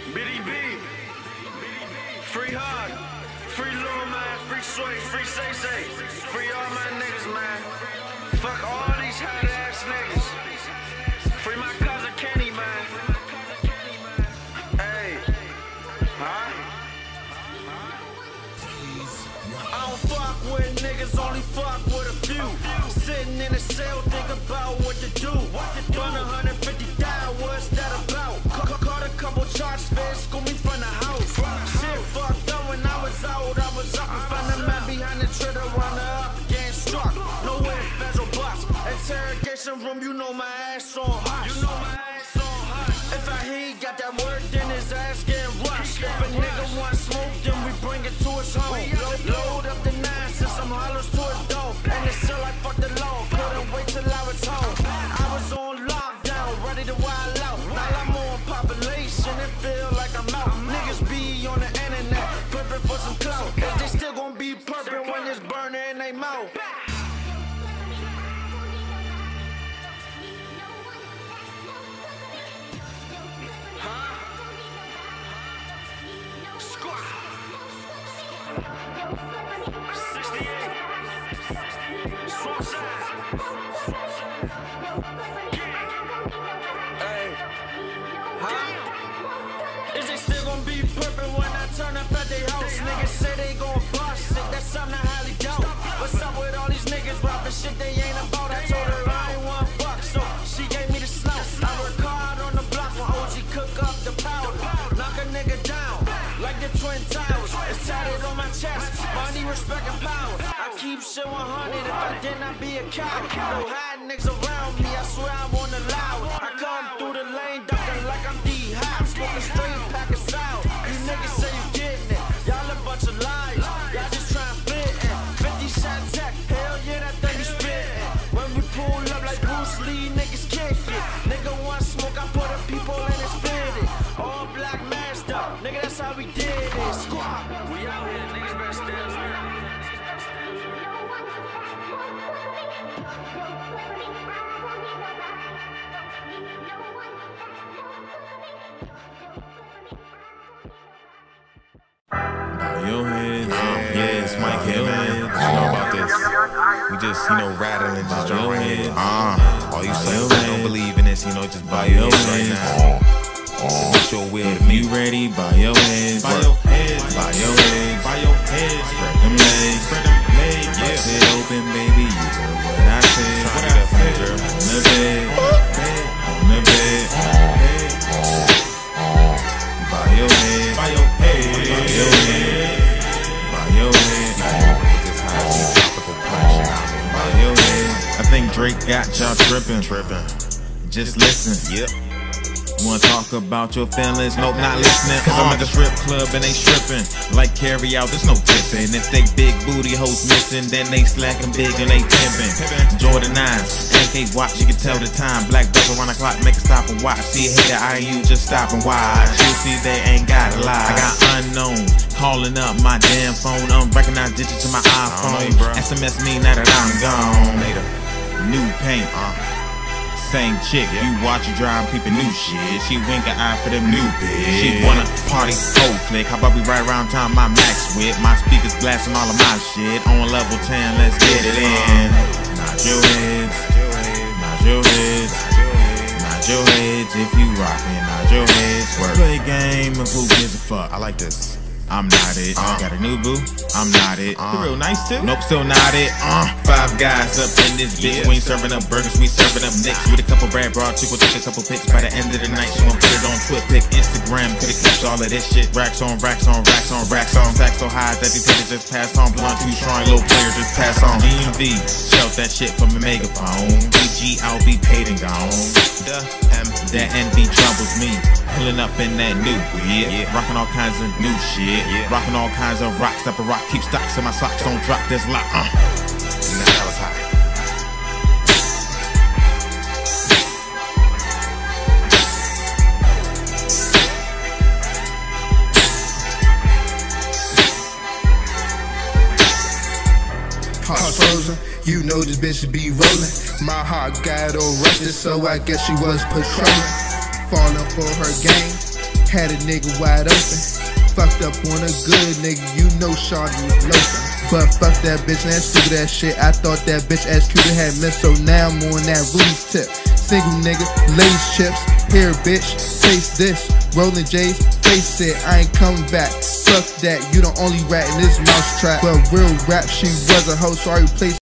BDB, free hard, free Lil man, free Sway, free Say Say, free all my niggas, man. Fuck all these hot ass niggas. Free my cousin Kenny, man. Hey, huh? I don't fuck with niggas, only fuck with a few. Sitting in a cell, think about what to do. Run 150 down, what's that about? Caught a couple charts, feds, school me from the house. Shit fucked up when I was out, I was up and found a man behind the trigger, runner up, getting struck. No way, federal box. Interrogation room, you know my ass on hot. You know my ass on hot. If he got that word, then his ass getting rushed. If a nigga want smoke, then we bring it to his home. Load up the nine, send some hollers to his dome. And it's still like fuck the law, couldn't wait till I was home. I was on lockdown, ready to wild out. Now I'm on population, it feel like I'm out. Niggas be on the internet, perfect for some clout. They still gon' be perfect when it's burning in they mouth. Is it still gonna be perfect when I turn up at they house? Niggas say they gon' bust it, that's something I highly doubt. What's up with all these niggas rapping shit they ain't about? I told her I ain't $1, so she gave me the snout. I work hard on the block when OG cook up the powder. Knock a nigga down, like the Twin Towers. It's tatted on my chest, money, respect, and power. I keep shit 100, if I did not be a coward. No hiding niggas around me, I swear I want to loud. I come through the lane, ducking like I'm D-Hop. Smoking straight, pack of sound. You niggas say you getting it, y'all a bunch of lies. Y'all just trying to fit in. 50 shot tech, hell yeah, that thing is spitting. When we pull up like Bruce Lee, niggas kick it. Nigga want smoke, I put the people in his fitted. All black masked up, nigga, that's how we did it. Squad, we out here, niggas better stand up. Your head, yeah, it's Mike here, man. You know about this. We just, rattling just on our head. All you saying don't believe in this, just bow your head right now. It's your will. If you ready, bow your head. Bow your head. Bow your head. Bow your head. Spread them legs. Spread them legs. Yeah. Bust it open, baby. You heard what I said. What I said, girl. On the bed. On the bed. Bow your head. Bow your head. Bow your head. Bow your head. This high tropical punch. Bow your head. I think Drake got y'all tripping. Just listen. Yep. Wanna talk about your feelings? Nope, not listening. Cause I'm at the strip club and they stripping. Like carry out, there's no tipping. If they big booty hoes missing, then they slacking big and they pimping. Jordan 9s, AK watch, you can tell the time. Black belt around the clock, make it stop and watch. See a hater, IU, just stop and watch. You see they ain't got a lie. I got unknowns calling up my damn phone. Unrecognized digits to my iPhone. SMS me now that I'm gone. New paint. Same chick, you watch her drive, peeping new shit. She wink an eye for them new bitch. She wanna party, whole click. How about we ride around town, my max whip. My speakers blasting all of my shit. On level 10, let's get it in. Nod your heads, nod your heads, nod your heads if you rockin'. Nod your heads, work. Play game of who gives a fuck. I like this. I'm not it. Got a new boo. I'm not it. You real nice too. Nope, still not it. 5 guys up in this bitch. We ain't serving up burgers, we serving up nicks. With a couple Brad broad chicks, we'll take a couple pics. By the end of the night, she gon' put it on Twitter, Instagram. Coulda kept all of this shit. Racks on racks on racks on racks on. Sack so high that these haters just pass on. Blunt too strong, little player just pass on. DMV, shout that shit from a megaphone. BG, I'll be paid and gone. That envy troubles me. Pulling up in that new whip. Rocking all kinds of new shit. Rocking all kinds of rocks. Step a rock, keep stocks in my socks. Don't drop this lock. Now that was hot. Heart frozen, you know this bitch should be rolling. My heart got all rusted, so I guess she was patrolling. Falling for her game, Had a nigga wide open. Fucked up on a good nigga, you know shawty was loafing. But fuck that bitch and that stupid ass shit. I thought that bitch ass cute had missed, so now I'm on that Rudy's tip. Single nigga, Lay's chips. Here bitch, taste this. Rolling J's, face it, I ain't coming back. Fuck that, you the only rat in this mouse trap. But real rap, she was a hoe, so I replaced